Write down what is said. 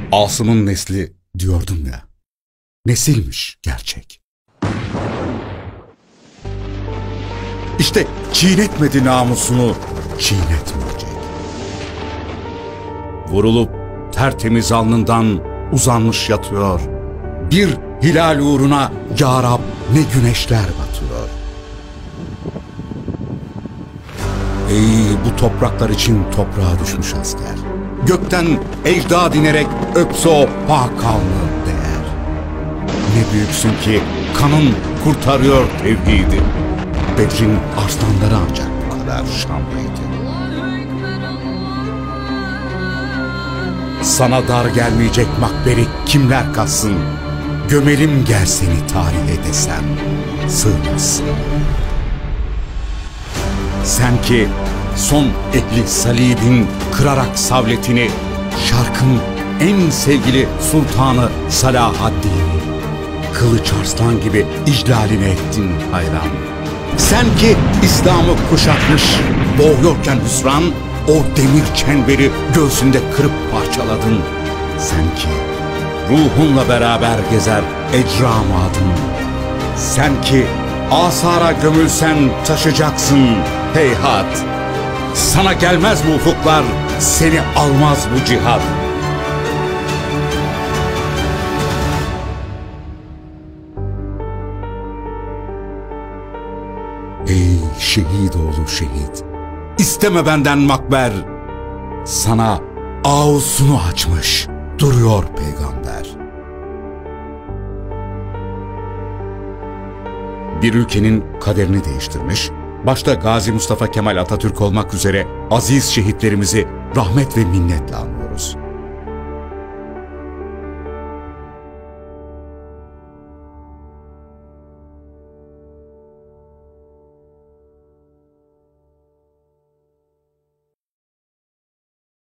Asım'ın nesli diyordum ya. Nesilmiş gerçek. İşte çiğnetmedi namusunu, çiğnetmeyecek. Vurulup tertemiz alnından uzanmış yatıyor. Bir hilal uğruna ya Rab ne güneşler batıyor. Ey bu topraklar için toprağa düşmüş asker. Gökten ecdad inerek öpse o pak alnı değer. Ne büyüksün ki kanın kurtarıyor tevhidi. Bedrin arslanları ancak bu kadar şanlıydı. Sana dar gelmeyecek makberi kimler katsın? Gömelim gel seni tarihe desem, sığmazsın. Sen ki son ehli salibin kırarak savletini, şarkın en sevgili sultanı Salahaddin'i, kılıç arslan gibi iclalini ettin hayran. Sen ki İslam'ı kuşatmış, boğuyorken hüsran, o demir çemberi göğsünde kırıp parçaladın. Sen ki ruhunla beraber gezer ecram adın. Sen ki asara gömülsen taşacaksın heyhat. Sana gelmez bu ufuklar, seni almaz bu cihat. Ey şehit oğlu şehit, İsteme benden makber. Sana ağusunu açmış duruyor peygamber. Bir ülkenin kaderini değiştirmiş, başta Gazi Mustafa Kemal Atatürk olmak üzere aziz şehitlerimizi rahmet ve minnetle anmış.